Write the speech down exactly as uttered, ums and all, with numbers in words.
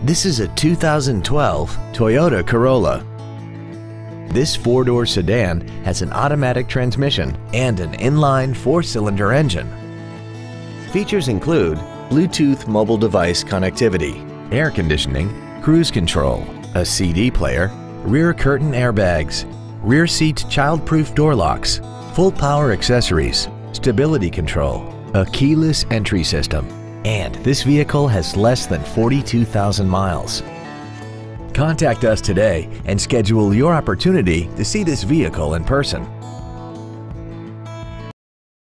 This is a two thousand twelve Toyota Corolla. This four-door sedan has an automatic transmission and an inline four-cylinder engine. Features include Bluetooth mobile device connectivity, air conditioning, cruise control, a C D player, rear curtain airbags, rear seat child-proof door locks, full power accessories, stability control, a keyless entry system, and this vehicle has less than forty-two thousand miles. Contact us today and schedule your opportunity to see this vehicle in person.